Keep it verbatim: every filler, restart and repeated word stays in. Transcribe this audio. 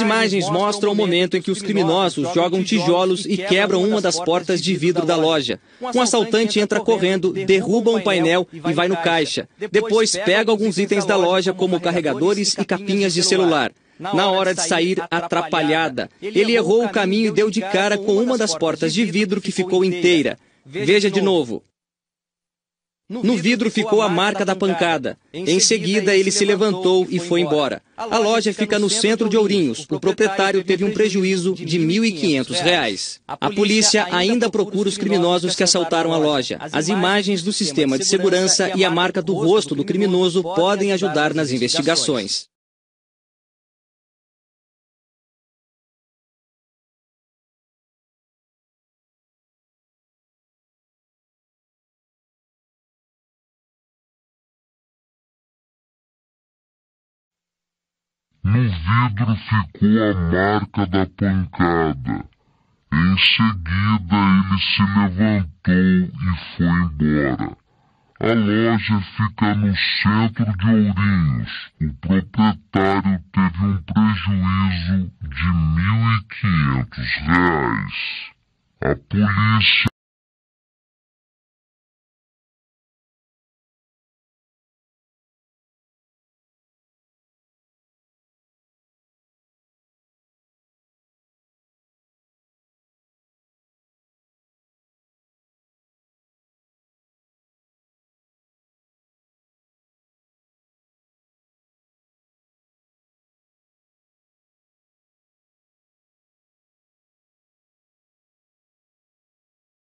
imagens mostram o momento em que os criminosos jogam tijolos e quebram uma das portas de vidro da loja. Um assaltante entra correndo, derruba um painel e vai no caixa. Depois pega alguns itens da loja, como carregadores e capinhas de celular. Na hora de sair, atrapalhada, ele errou o caminho e deu de cara com uma das portas de vidro que ficou inteira. Veja de novo. No vidro ficou a marca da pancada. Em seguida, ele se levantou e foi embora. A loja fica no centro de Ourinhos. O proprietário teve um prejuízo de mil e quinhentos reais. A polícia ainda procura os criminosos que assaltaram a loja. As imagens do sistema de segurança e a marca do rosto do criminoso podem ajudar nas investigações. No vidro ficou a marca da pancada. Em seguida, ele se levantou e foi embora. A loja fica no centro de Ourinhos. O proprietário teve um prejuízo de mil e quinhentos reais. A polícia